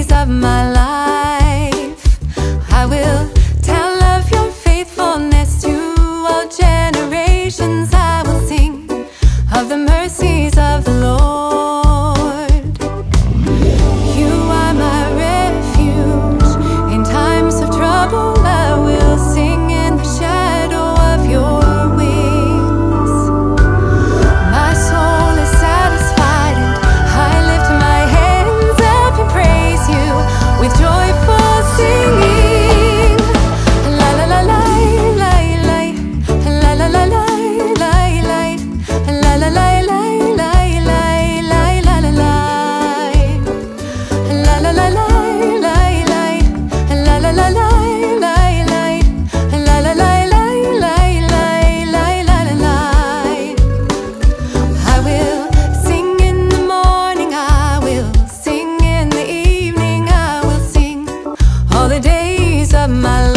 days of my life. I will tell of your faithfulness to all generations. I will sing of the mercies of the Lord. You are my refuge in times of trouble. I will sing in the shadow of your wings. My soul is satisfied and I lift my hands up and praise you with joyful singing. La la la la la la, la la la la la la, la la la la la la la la la la, la la la la la la, la la la la la la la, la la la. I will sing in the morning, I will sing in the evening, I will sing all the days of my life.